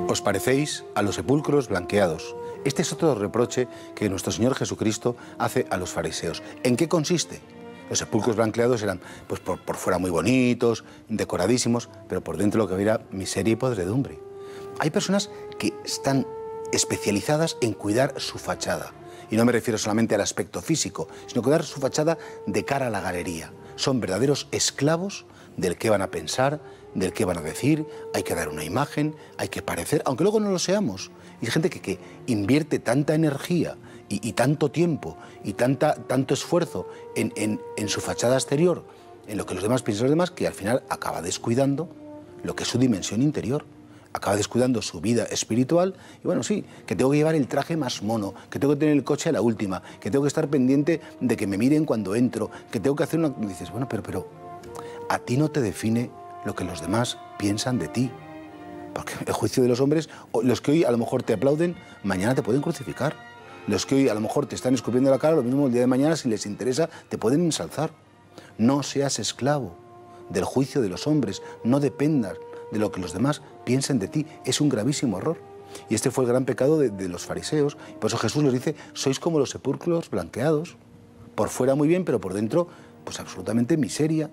Os parecéis a los sepulcros blanqueados. Este es otro reproche que nuestro Señor Jesucristo hace a los fariseos. ¿En qué consiste? Los sepulcros blanqueados eran pues, por fuera muy bonitos, decoradísimos, pero por dentro lo que había era miseria y podredumbre. Hay personas que están especializadas en cuidar su fachada. Y no me refiero solamente al aspecto físico, sino cuidar su fachada de cara a la galería. Son verdaderos esclavos del que van a pensar, del que van a decir, hay que dar una imagen, hay que parecer, aunque luego no lo seamos. Y hay gente que invierte tanta energía y tanto tiempo y tanto esfuerzo en su fachada exterior, en lo que los demás piensan los demás, que al final acaba descuidando lo que es su dimensión interior. Acaba descuidando su vida espiritual y bueno, sí, que tengo que llevar el traje más mono, que tengo que tener el coche a la última, que tengo que estar pendiente de que me miren cuando entro, que tengo que hacer una... Dices, bueno, pero a ti no te define lo que los demás piensan de ti. Porque el juicio de los hombres, los que hoy a lo mejor te aplauden, mañana te pueden crucificar. Los que hoy a lo mejor te están escupiendo la cara, lo mismo el día de mañana, si les interesa, te pueden ensalzar. No seas esclavo del juicio de los hombres, no dependas de lo que los demás piensen de ti. Es un gravísimo error. Y este fue el gran pecado de los fariseos. Por eso Jesús les dice, sois como los sepulcros blanqueados. Por fuera muy bien, pero por dentro, pues absolutamente miseria.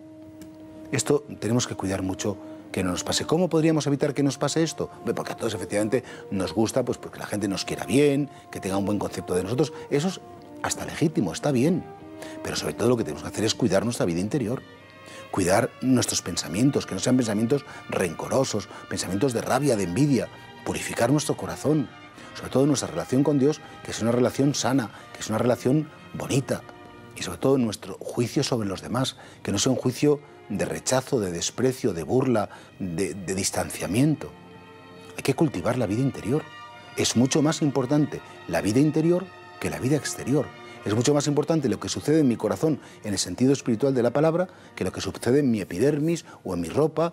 Esto tenemos que cuidar mucho que no nos pase. ¿Cómo podríamos evitar que nos pase esto? Porque a todos efectivamente nos gusta, pues porque la gente nos quiera bien, que tenga un buen concepto de nosotros. Eso es hasta legítimo, está bien. Pero sobre todo lo que tenemos que hacer es cuidar nuestra vida interior. Cuidar nuestros pensamientos, que no sean pensamientos rencorosos, pensamientos de rabia, de envidia, purificar nuestro corazón, sobre todo nuestra relación con Dios, que es una relación sana, que es una relación bonita, y sobre todo nuestro juicio sobre los demás, que no sea un juicio de rechazo, de desprecio, de burla, de distanciamiento. Hay que cultivar la vida interior. Es mucho más importante la vida interior que la vida exterior. Es mucho más importante lo que sucede en mi corazón, en el sentido espiritual de la palabra, que lo que sucede en mi epidermis, o en mi ropa,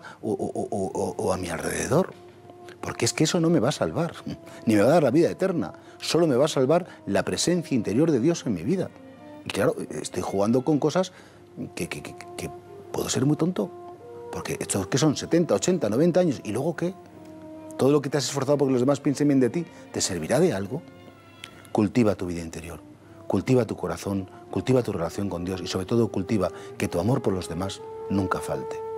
o a mi alrededor. Porque es que eso no me va a salvar, ni me va a dar la vida eterna. Solo me va a salvar la presencia interior de Dios en mi vida. Y claro, estoy jugando con cosas que puedo ser muy tonto. Porque estos que son 70, 80, 90 años, ¿y luego qué? Todo lo que te has esforzado porque los demás piensen bien de ti, ¿te servirá de algo? Cultiva tu vida interior. Cultiva tu corazón, cultiva tu relación con Dios y sobre todo cultiva que tu amor por los demás nunca falte.